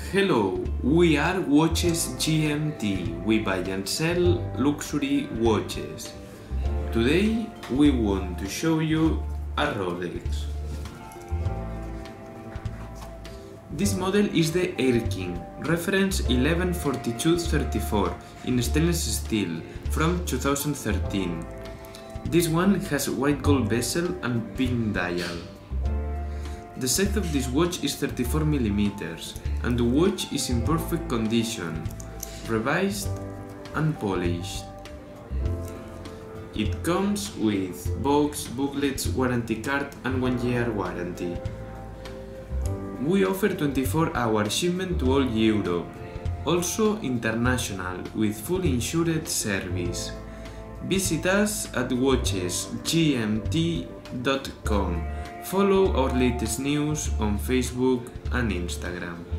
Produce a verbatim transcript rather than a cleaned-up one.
Hello, we are Watches G M T. We buy and sell luxury watches. Today we want to show you a Rolex. This model is the Air King, reference eleven forty-two thirty-four in stainless steel from two thousand thirteen. This one has white gold bezel and pink dial. The size of this watch is thirty-four millimeters and the watch is in perfect condition, revised and polished. It comes with box, booklets, warranty card and one year warranty. We offer twenty-four hour shipment to all Europe, also international with full insured service. Visit us at watches G M T dot com. Follow our latest news on Facebook and Instagram.